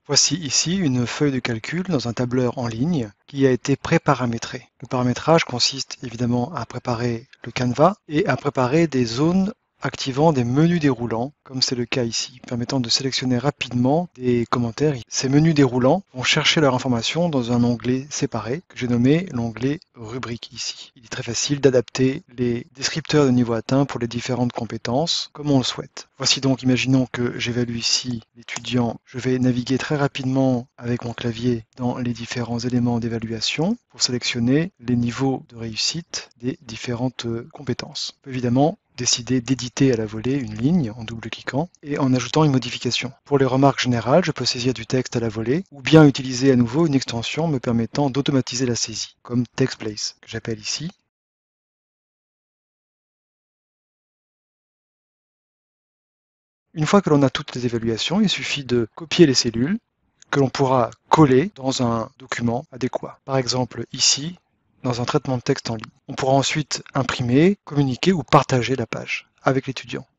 Voici ici une feuille de calcul dans un tableur en ligne qui a été pré-paramétré. Le paramétrage consiste évidemment à préparer le canevas et à préparer des zones activant des menus déroulants, comme c'est le cas ici, permettant de sélectionner rapidement des commentaires. Ces menus déroulants vont chercher leur information dans un onglet séparé que j'ai nommé l'onglet rubrique ici. Il est très facile d'adapter les descripteurs de niveau atteint pour les différentes compétences comme on le souhaite. Voici donc, imaginons que j'évalue ici l'étudiant. Je vais naviguer très rapidement avec mon clavier dans les différents éléments d'évaluation pour sélectionner les niveaux de réussite des différentes compétences. Évidemment, décider d'éditer à la volée une ligne en double-cliquant et en ajoutant une modification. Pour les remarques générales, je peux saisir du texte à la volée ou bien utiliser à nouveau une extension me permettant d'automatiser la saisie, comme TextPlace, que j'appelle ici. Une fois que l'on a toutes les évaluations, il suffit de copier les cellules que l'on pourra coller dans un document adéquat. Par exemple, ici, dans un traitement de texte en ligne. On pourra ensuite imprimer, communiquer ou partager la page avec l'étudiant.